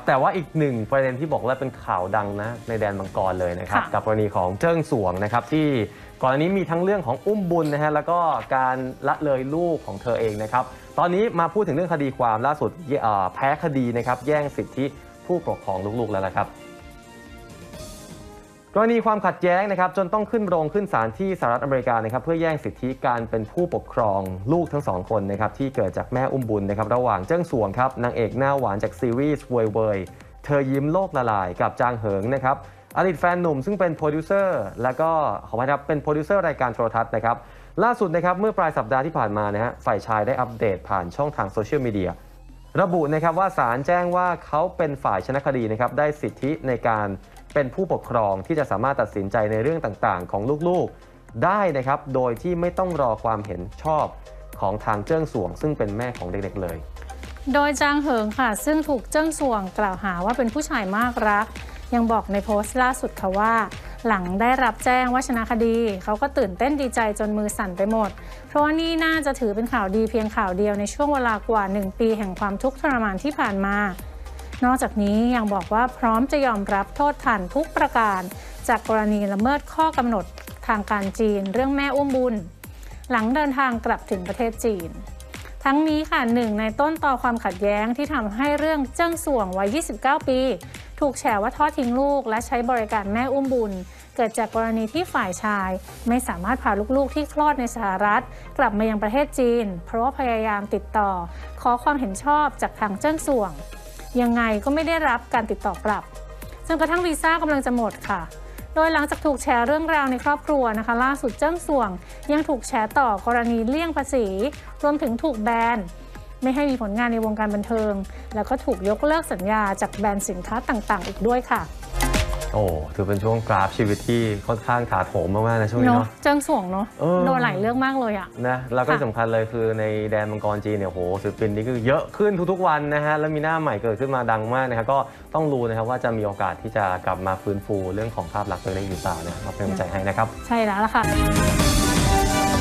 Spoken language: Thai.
แต่ว่าอีกหนึ่งประเด็นที่บอกว่าเป็นข่าวดังนะในแดนมังกรเลยนะครับกับกรณีของเจิ้งสวงนะครับที่ก่อนอันนี้มีทั้งเรื่องของอุ้มบุญนะฮะแล้วก็การละเลยลูกของเธอเองนะครับตอนนี้มาพูดถึงเรื่องคดีความล่าสุดแพ้คดีนะครับแย่งสิทธิผู้ปกครองลูกๆแล้วนะครับกรณีความขัดแย้งนะครับจนต้องขึ้นโรงขึ้นศาลที่สหรัฐอเมริกานะครับเพื่อแย่งสิทธิการเป็นผู้ปกครองลูกทั้งสองคนนะครับที่เกิดจากแม่อุ้มบุญนะครับระหว่างเจิ้งสวงครับนางเอกหน้าหวานจากซีรีส์เว่ยเว่ยเธอยิ้มโลกละลายกับจางเหิงนะครับอดีตแฟนหนุ่มซึ่งเป็นโปรดิวเซอร์แล้วก็ขออภัยครับเป็นโปรดิวเซอร์รายการโทรทัศน์นะครับล่าสุดนะครับเมื่อปลายสัปดาห์ที่ผ่านมานะฮะฝ่ายชายได้อัปเดตผ่านช่องทางโซเชียลมีเดียระบุนะครับว่าศาลแจ้งว่าเขาเป็นฝ่ายชนะคดีนะครับได้สิทธิในการเป็นผู้ปกครองที่จะสามารถตัดสินใจในเรื่องต่างๆของลูกๆได้นะครับโดยที่ไม่ต้องรอความเห็นชอบของทางเจิ้งสวงซึ่งเป็นแม่ของเด็กๆเลยโดยจางเหิงค่ะซึ่งถูกเจิ้งสวงกล่าวหาว่าเป็นผู้ชายมากรักยังบอกในโพสต์ล่าสุดค่ะว่าหลังได้รับแจ้งว่าชนะคดีเขาก็ตื่นเต้นดีใจจนมือสั่นไปหมดเพราะว่านี่น่าจะถือเป็นข่าวดีเพียงข่าวเดียวในช่วงเวลากว่า1 ปีแห่งความทุกข์ทรมานที่ผ่านมานอกจากนี้ยังบอกว่าพร้อมจะยอมรับโทษฐานทุกประการจากกรณีละเมิดข้อกำหนดทางการจีนเรื่องแม่อุ้มบุญหลังเดินทางกลับถึงประเทศจีนทั้งนี้ค่ะหนึ่งในต้นตอความขัดแย้งที่ทำให้เรื่องเจิ้งสวงวัย 29 ปีถูกแฉว่าทอดทิ้งลูกและใช้บริการแม่อุ้มบุญเกิดจากกรณีที่ฝ่ายชายไม่สามารถพาลูกๆที่คลอดในสหรัฐกลับมายังประเทศจีนเพราะว่าพยายามติดต่อขอความเห็นชอบจากทางเจิ้งสวงยังไงก็ไม่ได้รับการติดต่อกลับจนกระทั่งวีซ่ากำลังจะหมดค่ะโดยหลังจากถูกแชร์เรื่องราวในครอบครัวนะคะล่าสุดเจิ้งสวงยังถูกแชร์ต่อกรณีเลี่ยงภาษีรวมถึงถูกแบนไม่ให้มีผลงานในวงการบันเทิงแล้วก็ถูกยกเลิกสัญญาจากแบรนด์สินค้าต่างๆอีกด้วยค่ะโอ้ถือเป็นช่วงกราฟชีวิตที่ค่อนข้างถาโถมมากๆนะช่วงนี้เนาะเจิ้งสวงเนาะโดนหลายเรื่องมากเลยอะนะแล้วก็สำคัญเลยคือในแดนมังกรจีนเนี่ยโหศิลปินนี่คือเยอะขึ้นทุกๆวันนะฮะแล้วมีหน้าใหม่เกิดขึ้นมาดังมากนะครับก็ต้องรู้นะครับว่าจะมีโอกาสที่จะกลับมาฟื้นฟูเรื่องของภาพลักษณ์ตัวเองหรือเปล่านะมาเป็นกำลังใจให้นะครับใช่แล้วล่ะค่ะ